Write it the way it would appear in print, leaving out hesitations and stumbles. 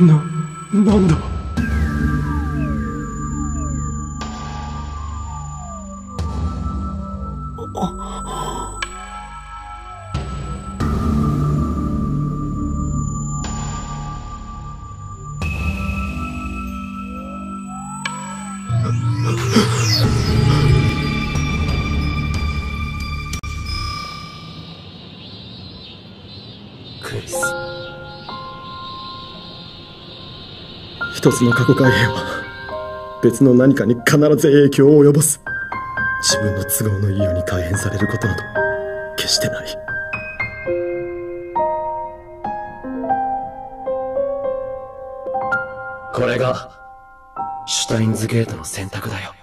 なんだ。 クリス。 一つの過去改変は別の何かに必ず影響を及ぼす。自分の都合のいいように改変されることなど決してない。 これがシュタインズゲートの選択だよ。